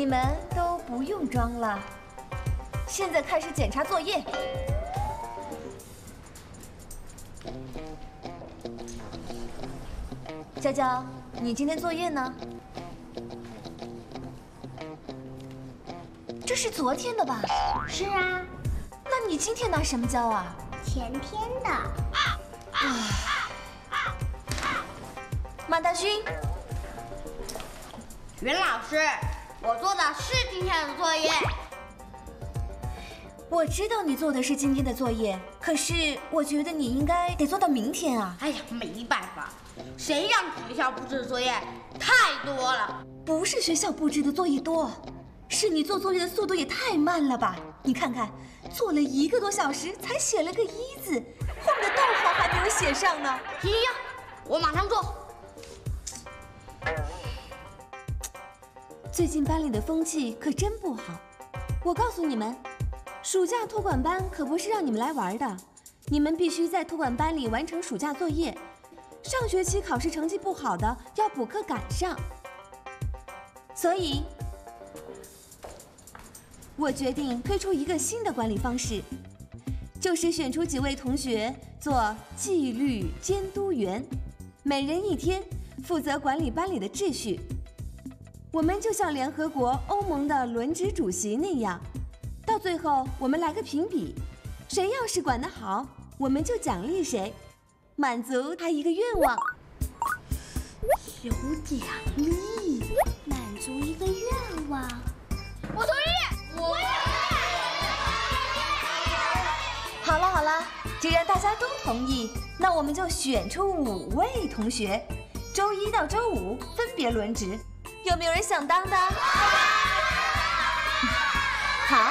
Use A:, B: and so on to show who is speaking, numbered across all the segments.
A: 你们都不用装了，现在开始检查作业。娇娇，你今天作业呢？这是昨天的吧？
B: 是啊。
A: 那你今天拿什么交啊？
B: 前天的。
A: 马大勋，
C: 袁老师，我做的是今天的作业。
A: 我知道你做的是今天的作业，可是我觉得你应该得做到明天啊。
C: 哎呀，没办法，谁让学校布置的作业太多了？
A: 不是学校布置的作业多，是你做作业的速度也太慢了吧？你看看，做了1个多小时才写了个一字，后面的逗号还没有写上呢。
C: 行，我马上做。
A: 最近班里的风气可真不好，我告诉你们，暑假托管班可不是让你们来玩的，你们必须在托管班里完成暑假作业。上学期考试成绩不好的要补课赶上，所以我决定推出一个新的管理方式，就是选出几位同学做纪律监督员，每人1天，负责管理班里的秩序。我们就像联合国、欧盟的轮值主席那样，到最后我们来个评比，谁要是管得好，我们就奖励谁，满足他一个愿望。
B: 有奖励，满足一个愿望。
C: 我同意，我也。
A: 好了好了，既然大家都同意，那我们就选出5位同学，周1到周5分别轮值。有没有人想当的？好，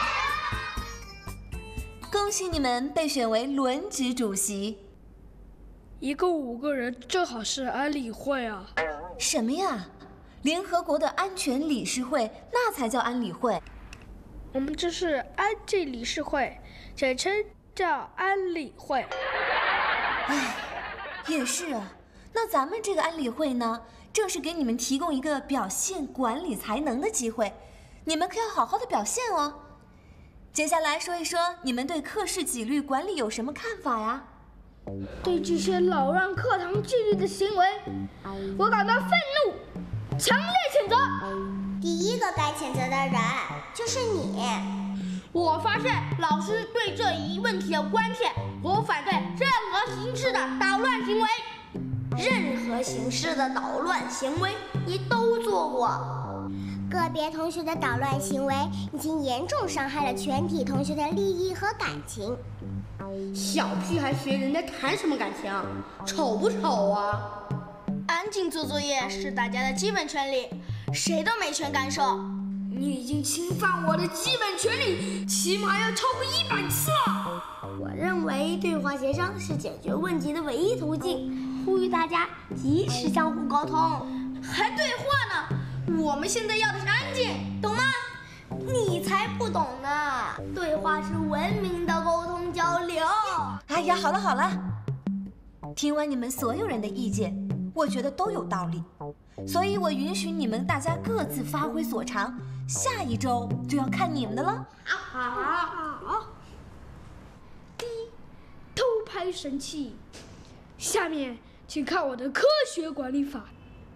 A: 恭喜你们被选为轮值主席。
D: 一共5个人，正好是安理会啊！
A: 什么呀？联合国的安全理事会，那才叫安理会。
D: 我们这是安静理事会，简称叫安理会。
A: 唉，也是啊。那咱们这个安理会呢，正是给你们提供一个表现管理才能的机会，你们可要好好的表现哦。接下来说一说你们对课室纪律管理有什么看法呀？
D: 对这些扰乱课堂纪律的行为，我感到愤怒，强烈谴责。
B: 第一个该谴责的人就是你。
C: 我发现老师对这一问题的关切，我反对任何形式的捣乱行为。任何形式的捣乱行为你都做过。
B: 个别同学的捣乱行为已经严重伤害了全体同学的利益和感情。
C: 小屁孩学人家谈什么感情？丑不丑啊？
E: 安静做作业是大家的基本权利，谁都没权干涉。
D: 你已经侵犯我的基本权利，起码要超过100次了。
B: 我认为对话协商是解决问题的唯一途径，呼吁大家及时相互沟通。
E: 还对话呢？我们现在要的是安静，懂吗？
B: 你才不懂呢！对话是文明的沟通交流。
A: 哎呀，好了好了，听完你们所有人的意见，我觉得都有道理，所以我允许你们大家各自发挥所长，下一周就要看你们的了。
D: 好。第一，偷拍神器。下面请看我的科学管理法。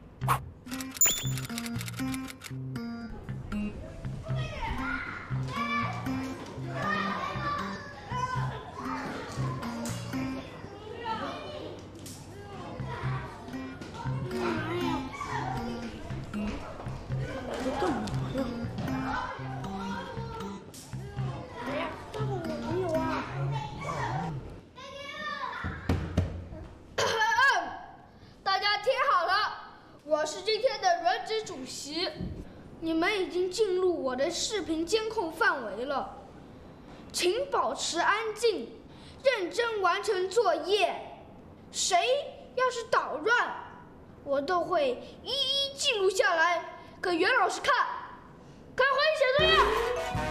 D: 我是今天的轮值主席，你们已经进入我的视频监控范围了，请保持安静，认真完成作业。谁要是捣乱，我都会一一记录下来给袁老师看。开会写作业。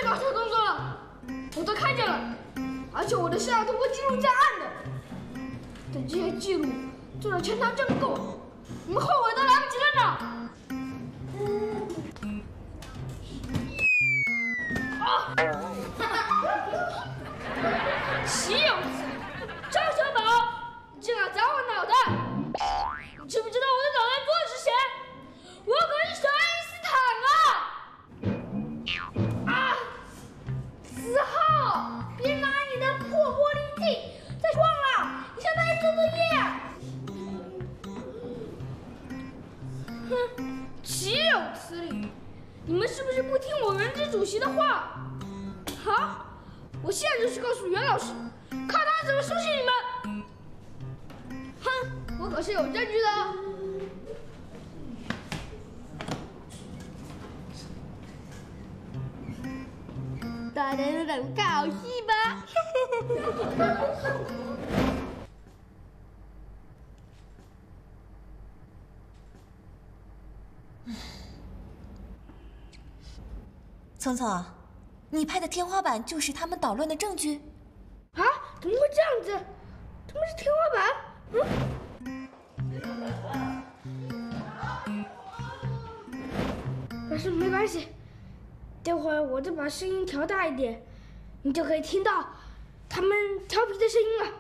D: 搞错动作了，我都看见了，而且我的摄像头会记录在案的。等这些记录做到全堂证供，你们后悔都来不及了呢。岂有此理！张小宝，你竟敢砸我脑袋！你知不知道我的脑袋多值钱？我可是小爱因斯坦啊！啊！4号，别拿你的破玻璃镜再撞了，你向大爷做作业。哼，岂有此理！你们是不是不听我人资主席的话？好，我现在就去告诉袁老师，看他怎么收拾你们。哼，我可是有证据的。大家都等看好戏吧。
A: 聪聪，你拍的天花板就是他们捣乱的证据？
D: 啊？怎么会这样子？他们是天花板？可是没关系，待会儿我再把声音调大一点，你就可以听到他们调皮的声音了。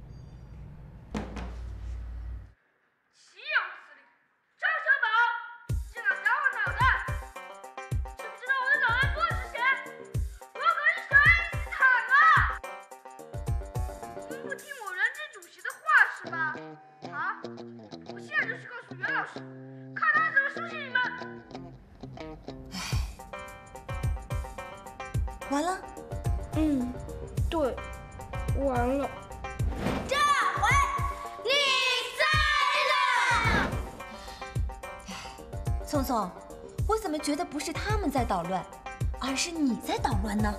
D: 岂有此理！张小宝，竟敢砸我脑袋！知不知道我的脑袋多值钱？我可是小爱因斯坦啊！你们不听我人资主席的话是吧？好，我现在就去告诉袁老师，看他怎么收拾你们。
A: 完了？
D: 对，完了。
E: 这回你栽了！
A: 聪聪，我怎么觉得不是他们在捣乱，而是你在捣乱呢？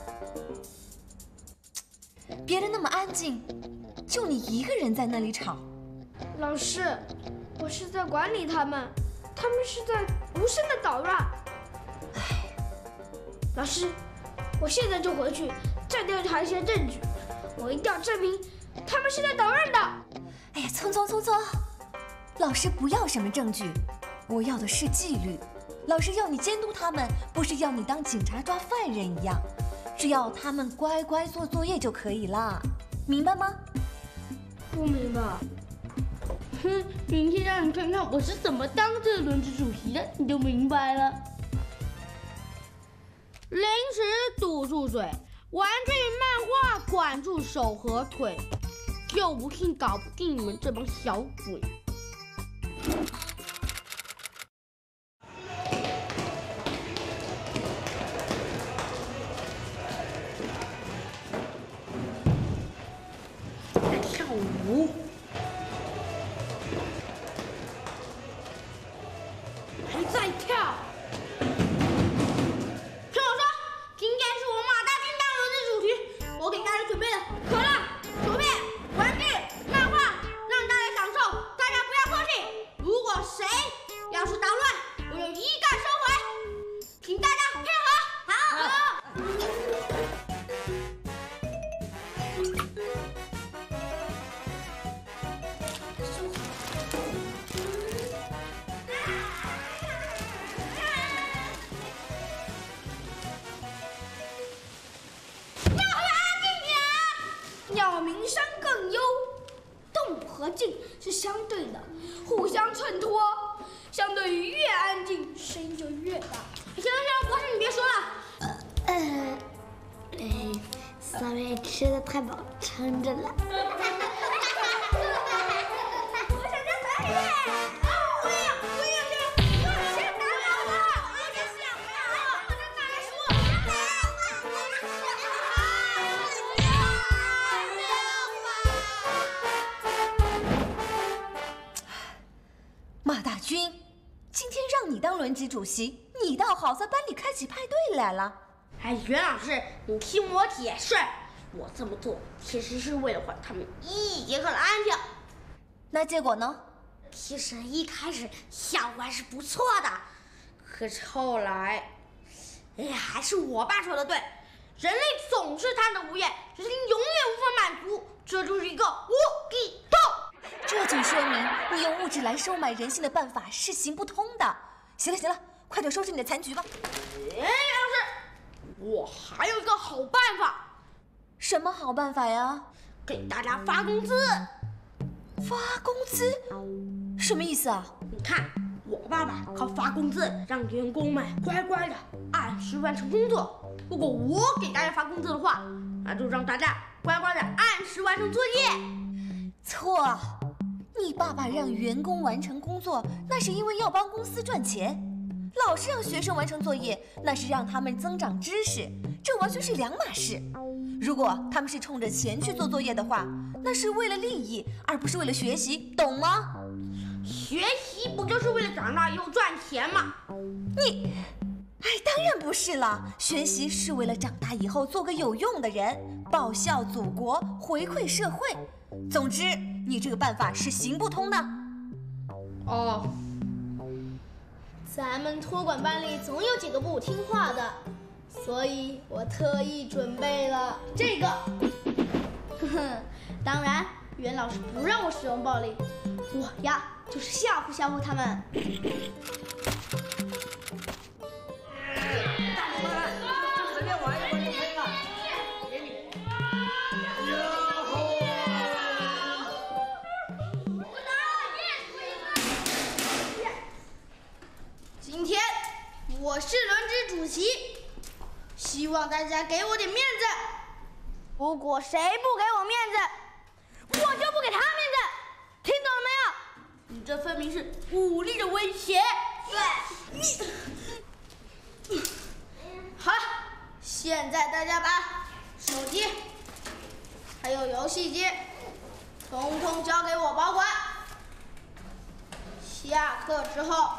A: 别人那么安静，就你一个人在那里吵。
D: 老师，我是在管理他们，他们是在无声的捣乱。老师，我现在就回去再调查一些证据，我一定要证明他们是在捣乱的。
A: 哎呀，聪聪，老师不要什么证据，我要的是纪律。老师要你监督他们，不是要你当警察抓犯人一样，只要他们乖乖做作业就可以啦，明白吗？
D: 不明白。
C: 哼，明天让你看看我是怎么当这轮值主席的，你就明白了。零食堵住嘴，玩具漫画管住手和腿，就不信搞不定你们这帮小鬼。跳舞，还在跳。听我说，今天是我马大军当轮值主席，我给大家准备了可乐、薯片、玩具、漫画，让大家享受，大家不要客气。如果谁要是捣乱，我就一概收回，请大家配合。好。
D: 要名声更优，动和静是相对的，互相衬托。相对于越安静，声音就越大。
E: 行，博士你别说了。sorry， 吃的太饱，撑着了。我想当导演。我也是。先打我的，我也想要。我再来说。
A: 马大军，今天让你当轮级主席，你倒好，在班里开起派对来了。
C: 哎，袁老师，你听我解释，我这么做其实是为了还他们1节课的安静。
A: 那结果呢？
C: 其实一开始效果还是不错的，可是后来，还是我爸说的对， 人类总是贪得无厌，人心永远无法满足，这就是一个无底洞。
A: 这就说明你用物质来收买人心的办法是行不通的。行了行了，快点收拾你的残局吧。
C: 袁老师，我还有一个好办法。
A: 什么好办法呀？
C: 给大家发工资。
A: 发工资？什么意思啊？
C: 你看，我爸爸靠发工资让员工们乖乖的按时完成工作。如果我给大家发工资的话，那就让大家乖乖的按时完成作业。
A: 错，你爸爸让员工完成工作，那是因为要帮公司赚钱。老师让学生完成作业，那是让他们增长知识，这完全是两码事。如果他们是冲着钱去做作业的话，那是为了利益，而不是为了学习，懂吗？
C: 学习不就是为了长大以后赚钱吗？
A: 当然不是了，学习是为了长大以后做个有用的人，报效祖国，回馈社会。总之，你这个办法是行不通的。
C: 哦，
D: 咱们托管班里总有几个不听话的，所以我特意准备了这个。哼哼，当然，袁老师不让我使用暴力，我呀就是吓唬吓唬他们。
E: 随便玩一玩就可以了。给你。
D: 今天我是轮值主席，希望大家给我点面子。如果谁不给我面子，我就不给他面子，听懂了没有？
C: 你这分明是武力的威胁。
D: 好了，现在大家把手机还有游戏机统统交给我保管。下课之后，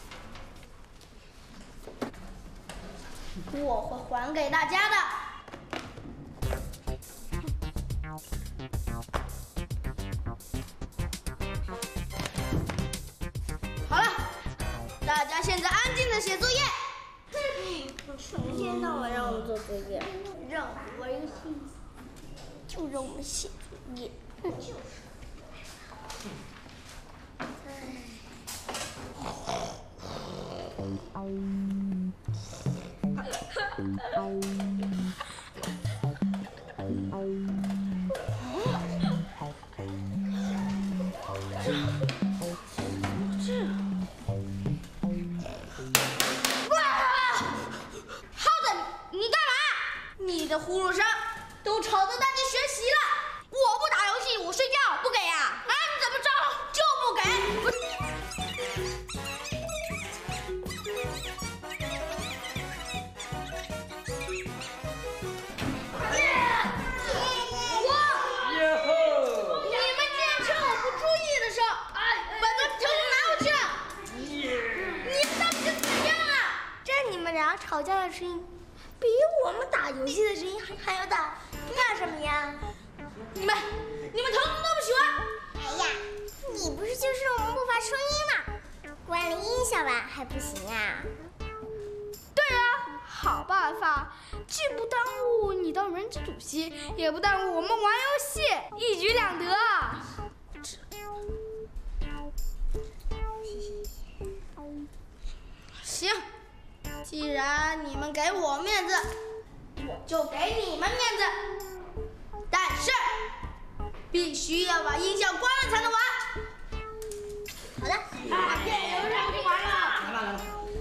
D: 我会还给大家的。好了，大家现在安静的写作业。
B: 一天到晚让我们做作业，让我们玩游戏，就让我们写作业。就是。
D: 你的呼噜声都吵得大家学习了。我不打游戏，我睡觉，不给呀？啊，你怎么着就不给？你们竟然趁我不注意的时候，把东西统统拿回去了！你们到底是怎样啊？
B: 这你们俩吵架的声音，比我们打游戏的声音还要大，怕什么呀？
D: 你们统统都不喜欢。
B: 哎呀，你不是就是我们不发声音吗？关了音响吧还不行啊？
D: 对啊，好办法，既不耽误你当轮值主席，也不耽误我们玩游戏，一举两得啊！行，既然你们给我面子，我就给你们面子，但是必须要把音响关了才能玩。
B: 好的。
C: 有人不玩了。来吧来吧。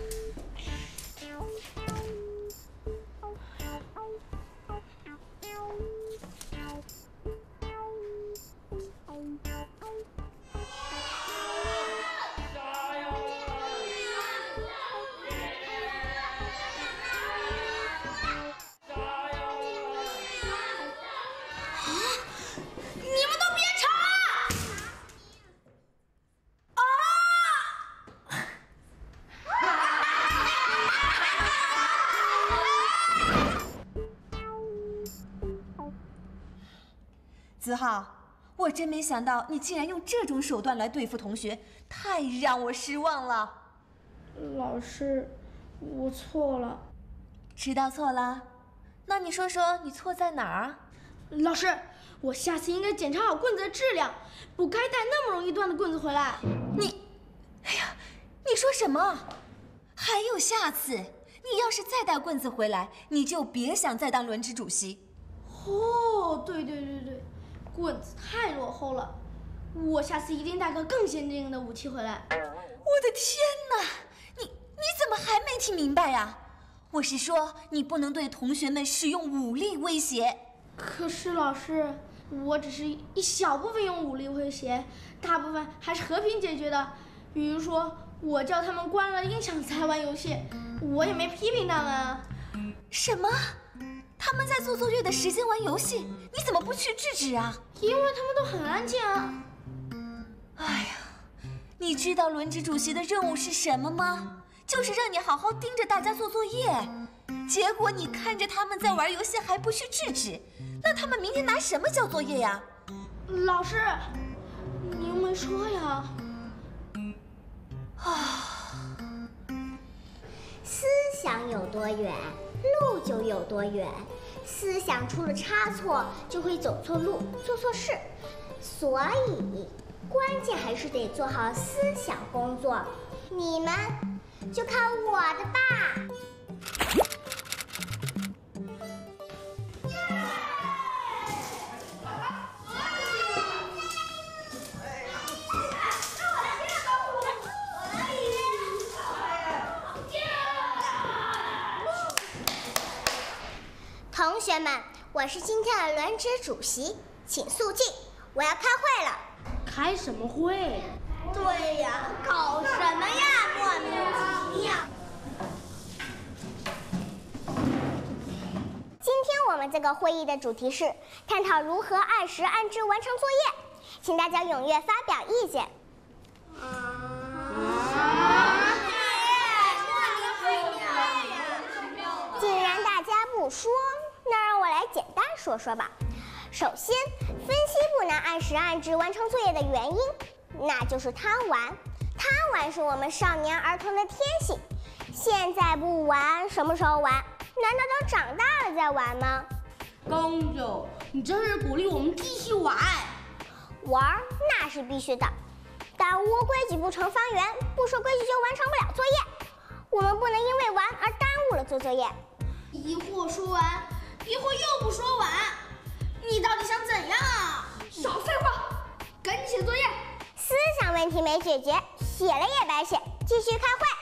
D: 你们都别吵了！
A: 子浩，我真没想到你竟然用这种手段来对付同学，太让我失望了。
D: 老师，我错了。
A: 知道错了， 那你说说你错在哪儿啊？
C: 老师，我下次应该检查好棍子的质量，不该带那么容易断的棍子回来。
A: 哎呀，你说什么？还有下次？你要是再带棍子回来，你就别想再当轮值主席。
C: 哦，对，棍子太落后了，我下次一定带个更先进的武器回来。
A: 我的天哪，你怎么还没听明白呀？我是说，你不能对同学们使用武力威胁。
C: 可是老师，我只是一小部分用武力威胁，大部分还是和平解决的。比如说，我叫他们关了音响才玩游戏，我也没批评他们啊。
A: 什么？他们在做作业的时间玩游戏，你怎么不去制止啊？
C: 因为他们都很安静啊。
A: 哎呀，你知道轮值主席的任务是什么吗？就是让你好好盯着大家做作业。结果你看着他们在玩游戏还不去制止，那他们明天拿什么交作业呀？
C: 老师，你又没说呀。
B: 思想有多远，路就有多远。思想出了差错，就会走错路，做错事。所以，关键还是得做好思想工作。你们就看我的吧。同学们，我是今天的轮值主席，请肃静，我要开会了。
C: 开什么会？
B: 对呀，搞什么呀，莫名其妙。今天我们这个会议的主题是探讨如何按时按质完成作业，请大家踊跃发表意见。既然大家不说，那让我来简单说说吧。首先，分析不能按时按质完成作业的原因，那就是贪玩。贪玩是我们少年儿童的天性，现在不玩，什么时候玩？难道等长大了再玩吗？
C: 公主，你这是鼓励我们继续玩。
B: 玩那是必须的，但无规矩不成方圆，不守规矩就完成不了作业。我们不能因为玩而耽误了做作业。
C: 一会儿说完，一会儿又不说完，你到底想怎样啊？
D: 少废话，赶紧写作业。
B: 思想问题没解决，写了也白写，继续开会。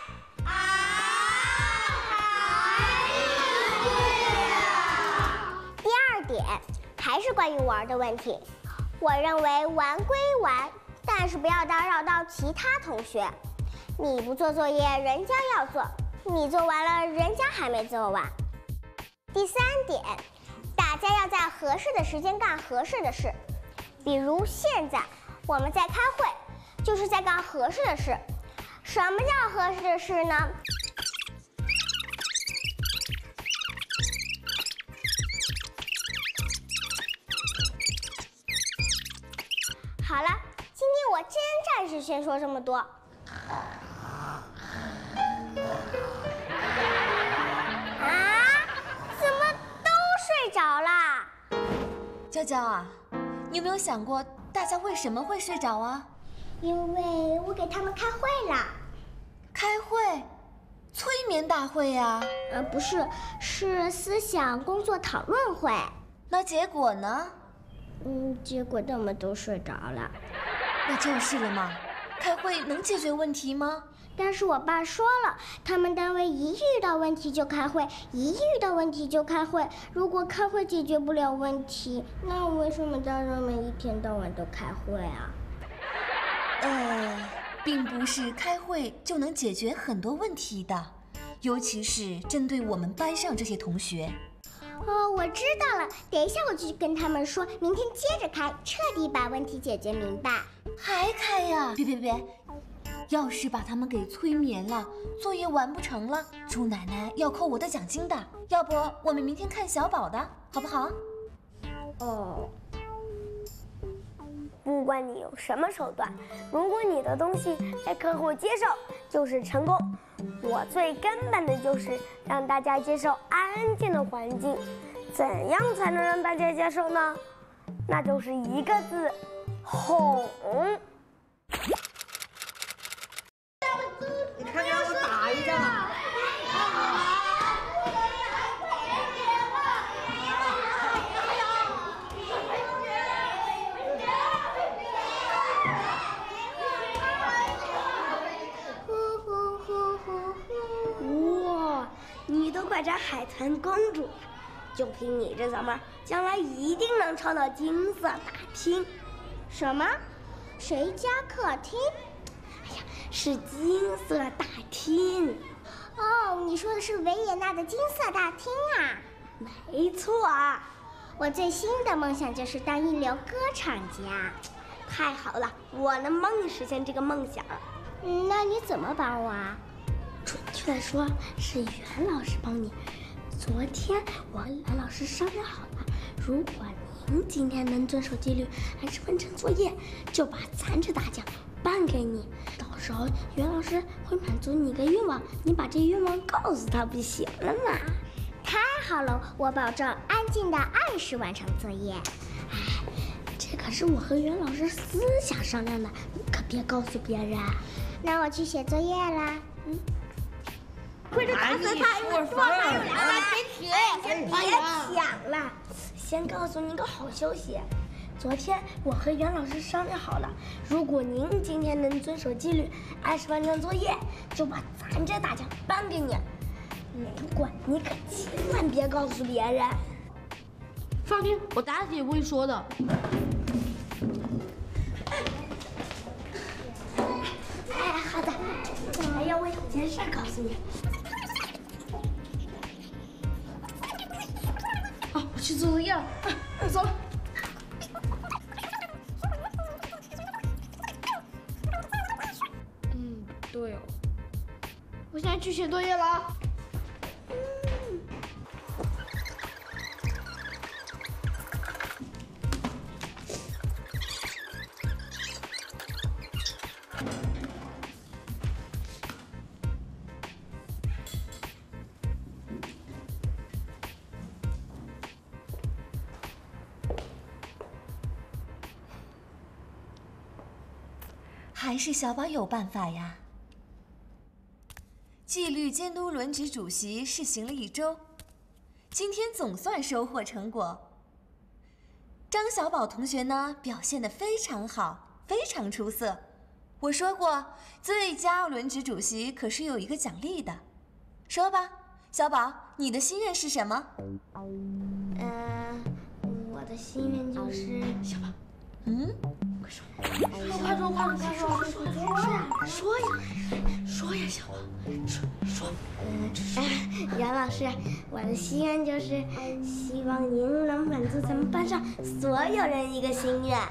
B: 第二点还是关于玩的问题。我认为玩归玩，但是不要打扰到其他同学。你不做作业，人家要做；你做完了，人家还没做完。第三点，大家要在合适的时间干合适的事。比如现在我们在开会，就是在干合适的事。什么叫合适的事呢？好了，今天我真暂时先说这么多。怎么都睡着啦？
A: 娇娇啊，你有没有想过大家为什么会睡着啊？
B: 因为我给他们开会啦。
A: 开会？催眠大会呀？
B: 不是，是思想工作讨论会。
A: 那结果呢？
B: 结果他们都睡着了。
A: 那就是了嘛。开会能解决问题吗？
B: 但是我爸说了，他们单位一遇到问题就开会，一遇到问题就开会。如果开会解决不了问题，那为什么大人们一天到晚都开会啊？
A: 并不是开会就能解决很多问题的，尤其是针对我们班上这些同学。
B: 我知道了，等一下我就去跟他们说，明天接着开，彻底把问题解决明白。
A: 还开呀？别！要是把他们给催眠了，作业完不成了，猪奶奶要扣我的奖金的。要不我们明天看小宝的，好不好？
F: 不管你用什么手段，如果你的东西被客户接受，就是成功。我最根本的就是让大家接受安静的环境， 怎样才能让大家接受呢？那就是一个字：哄。
G: 你看让我打一仗。
F: 哇，你都快成海豚公主了！就凭你这嗓门，将来一定能唱到金色大厅。
B: 什么？谁家客厅？
F: 哎呀，是金色大厅。
B: 哦，你说的是维也纳的金色大厅啊？
F: 没错啊。
B: 我最新的梦想就是当一流歌唱家。
F: 太好了，我能帮你实现这个梦想。
B: 那你怎么帮我啊？
F: 准确的说，是袁老师帮你。昨天我和袁老师商量好了，如果您今天能遵守纪律，按时完成作业，就把残值大奖颁给你。到时候袁老师会满足你的愿望，你把这愿望告诉他不行了吗？
B: 太好了，我保证安静的按时完成作业。
F: 哎，这可是我和袁老师私下商量的，你可别告诉别人。
B: 那我去写作业啦。
F: 快点打死他！
G: 我说了，
F: 先别抢了，先告诉你个好消息。昨天我和袁老师商量好了，如果您今天能遵守纪律，按时完成作业，就把残值大奖颁给你。不过你可千万别告诉别人。
C: 放心，我打死也不会说的。
F: 哎，好的，我还有件事告诉你。
C: 啊，我去做作业了。走了。对哦，我现在去写作业了啊。
A: 还是小宝有办法呀。纪律监督轮值主席试行了1周，今天总算收获成果。张小宝同学呢，表现得非常好，非常出色。我说过，最佳轮值主席可是有一个奖励的。说吧，小宝，你的心愿是什么？
F: 我的心愿就是
C: 小宝，
F: 快说，
C: 说呀，小宝，说。
F: 袁老师，我的心愿就是希望您能满足咱们班上所有人一个心愿。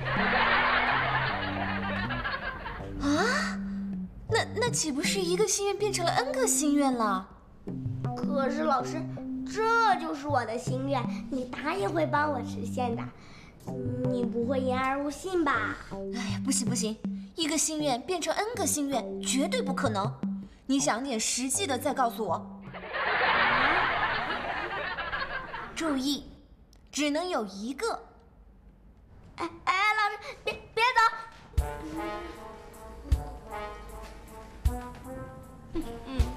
A: 啊？那岂不是一个心愿变成了 N 个心愿了？
F: 可是老师，这就是我的心愿，你答应会帮我实现的，你不会言而无信吧？
A: 哎呀，不行，一个心愿变成 N 个心愿，绝对不可能。你想点实际的再告诉我。注意，只能有一个。
F: 老师，别走。